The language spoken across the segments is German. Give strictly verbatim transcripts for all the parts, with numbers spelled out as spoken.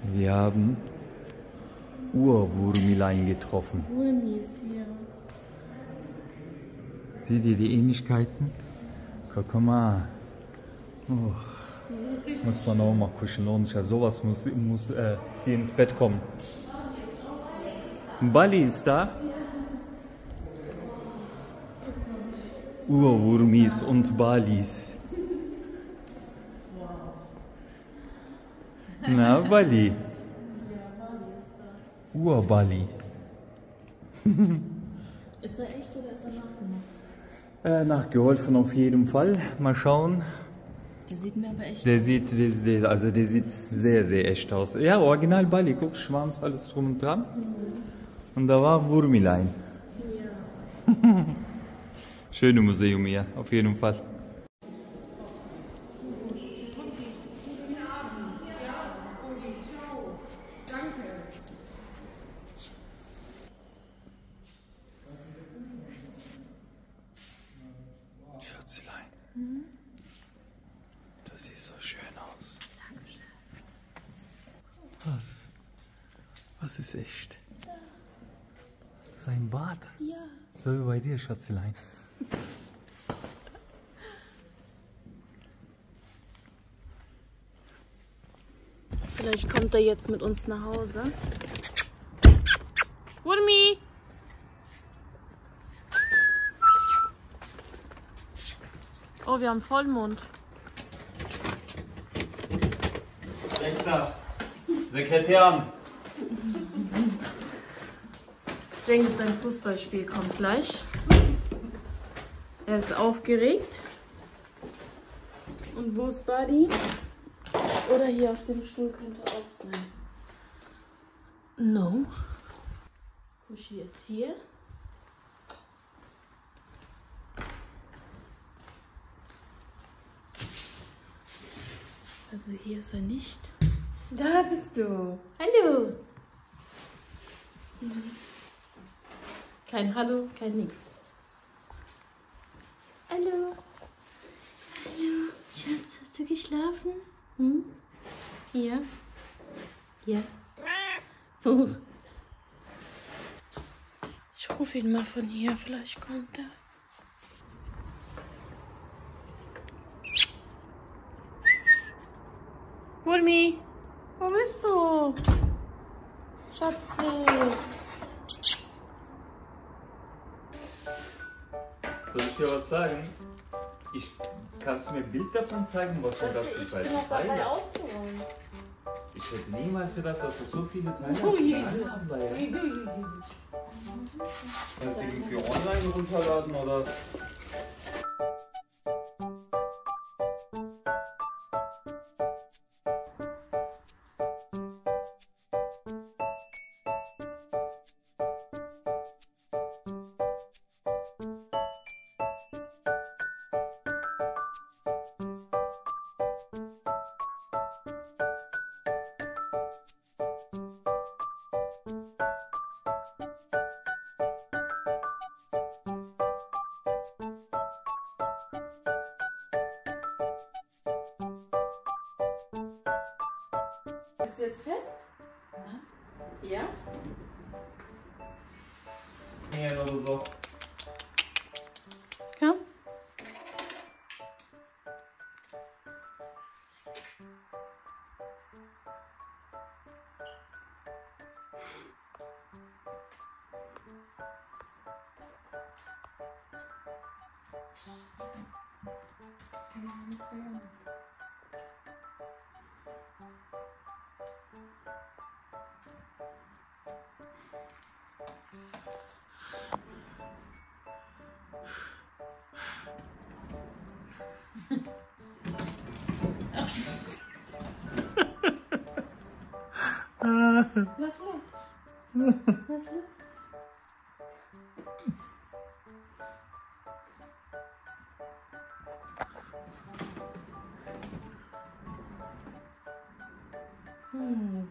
Wir haben Urwurmilein getroffen. Wurmi ist hier. Seht ihr die Ähnlichkeiten? Guck mal. Oh. Muss man auch mal kuscheln. Und ja, sowas muss, muss äh, hier ins Bett kommen. Bali ist da. Urwurmis und Balis. Na, Bali. Urbali. Ist er echt oder ist er nachgemacht? Äh, nachgeholfen auf jeden Fall. Mal schauen. Der sieht mir aber echt Der aus. sieht, der, der, also der sieht sehr, sehr echt aus. Ja, original Bali. Guck, Schwanz, alles drum und dran. Mhm. Und da war Wurmilein. Ja. Schöne Museum hier, auf jeden Fall. Schatzlein, mhm. Du siehst so schön aus. Was? Was ist echt? Sein Bart? Ja. So wie bei dir, Schatzlein. Vielleicht kommt er jetzt mit uns nach Hause. Wurmi! Oh, wir haben Vollmond. Alexa, Sekretärin. Cengiz, sein Fußballspiel kommt gleich. Er ist aufgeregt. Und wo ist Buddy? Oder hier auf dem Stuhl könnte auch sein. No. Kushi ist hier. Also hier ist er nicht. Da bist du. Hallo. Kein Hallo, kein Nix. Hallo. Hallo. Schatz, hast du geschlafen? Hm? Ja. Ja. Oh. Ich rufe ihn mal von hier, vielleicht kommt er. Wurmi, wo bist du? Schatzi. Soll ich dir was sagen? Ich, kannst du mir ein Bild davon zeigen, was du das für Teile hast? Ich hätte niemals gedacht, dass du so viele Teile haben. Kannst du die irgendwie online runterladen oder? Ist jetzt fest? Ja? Ja, oder so. Ja? Lass los. Lass los. Hm.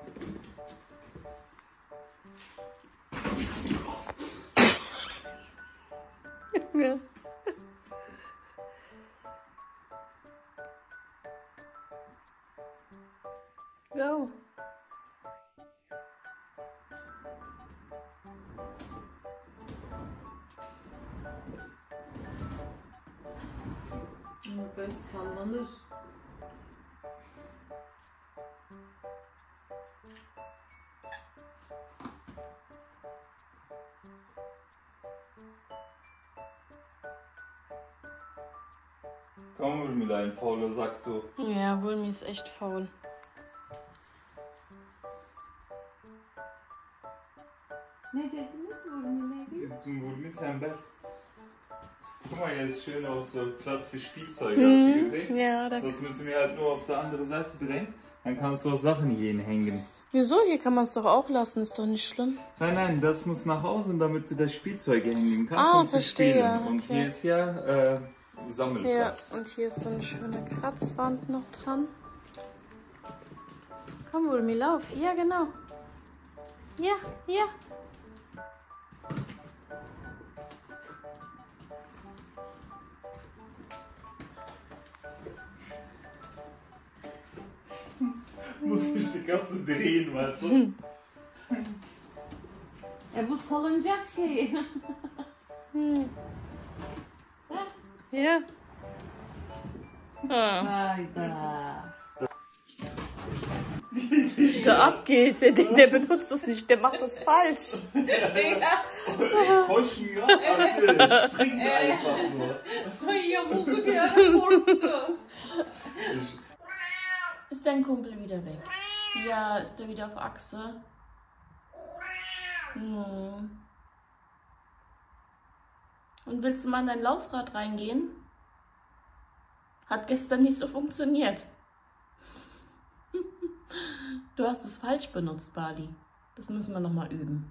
Ja. Go. Böyle sallanır. Komm, Wurmilein, fauler Sack, du. Ja, Wurmi ist echt faul. Ne dediniz Wurmileri? Zum Wurmi tembel. Guck mal, hier ist schön auch so Platz für Spielzeug, hast du gesehen? Ja, da. Das müssen wir halt nur auf der andere Seite drehen. Dann kannst du auch Sachen hier hinhängen. Wieso? Hier kann man es doch auch lassen, ist doch nicht schlimm. Nein, nein, das muss nach außen, damit du das Spielzeug hängen kannst. Ah, und verstehe, spielen. Und okay. hier ist ja äh, Ja, Sammelplatz. und hier ist so eine schöne Kratzwand noch dran. Komm, Wurmi, lauf. Ja, genau. Ja, ja. Muss ich die ganze drehen, weißt du? E bu salıncak şeyi. Hm. Ja. Ah. Hayda. Der abgeht, der, der benutzt das nicht, der macht das falsch. Koş mir, Alter, spring einfach nur. Sayıya buldu bir ara korktu. Ist dein Kumpel wieder weg? Ja, ist er wieder auf Achse? Hm. Und willst du mal in dein Laufrad reingehen? Hat gestern nicht so funktioniert. Du hast es falsch benutzt, Bali. Das müssen wir nochmal üben.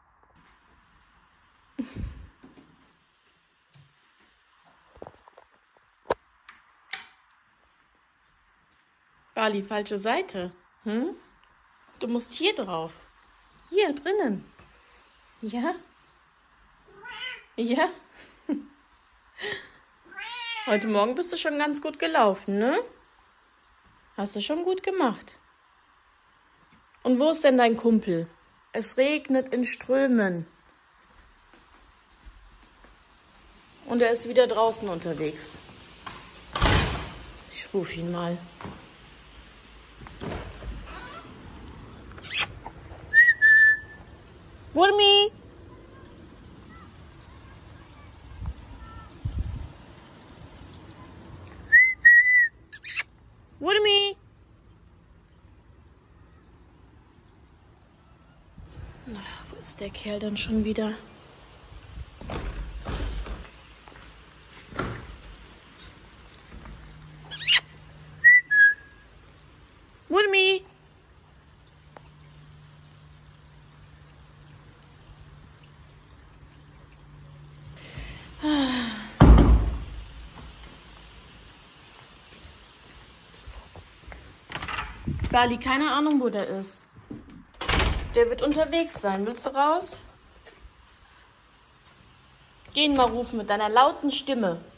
Bali, falsche Seite. Hm? Du musst hier drauf. Hier drinnen. Ja? Ja? Heute Morgen bist du schon ganz gut gelaufen, ne? Hast du schon gut gemacht. Und wo ist denn dein Kumpel? Es regnet in Strömen. Und er ist wieder draußen unterwegs. Ich rufe ihn mal. Wurmi! Wurmi! Ach, wo ist der Kerl dann schon wieder? Wurmi! Bali, keine Ahnung, wo der ist. Der wird unterwegs sein. Willst du raus? Geh ihn mal rufen mit deiner lauten Stimme.